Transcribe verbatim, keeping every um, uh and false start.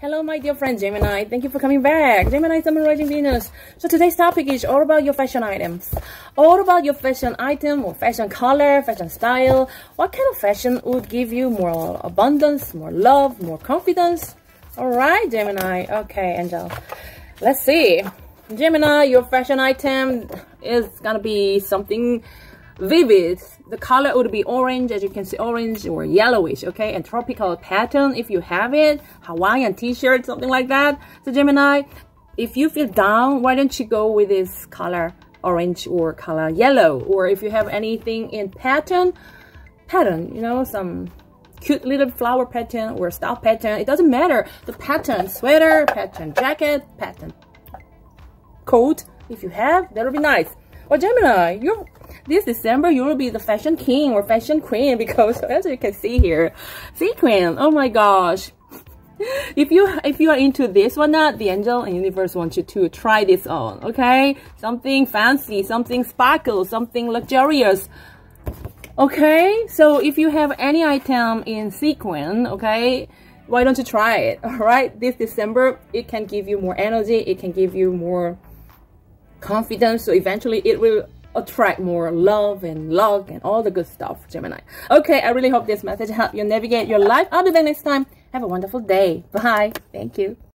Hello, my dear friend Gemini. Thank you for coming back. Gemini, Sun, Moon, Rising, Venus. So today's topic is all about your fashion items. All about your fashion item or fashion color, fashion style. What kind of fashion would give you more abundance, more love, more confidence? Alright, Gemini. Okay, Angel. Let's see. Gemini, your fashion item is gonna be something vivid. The color would be orange, as you can see, orange or yellowish, okay? And tropical pattern if you have it, Hawaiian t-shirt, something like that. So Gemini, if you feel down, why don't you go with this color orange or color yellow? Or if you have anything in pattern, pattern, you know, some cute little flower pattern or star pattern, it doesn't matter. The pattern, sweater, pattern jacket, pattern coat, if you have, that'll be nice. Well, Gemini, you're this December you will be the fashion king or fashion queen, because as you can see here, sequin. Oh my gosh! If you if you are into this one, not the angel and universe wants you to try this on. Okay, something fancy, something sparkle, something luxurious. Okay, so if you have any item in sequin, okay, why don't you try it? All right, this December it can give you more energy. It can give you more confidence, so eventually it will attract more love and luck and all the good stuff, Gemini. Okay, I really hope this message helped you navigate your life. I'll be back next time. Have a wonderful day. Bye. Thank you.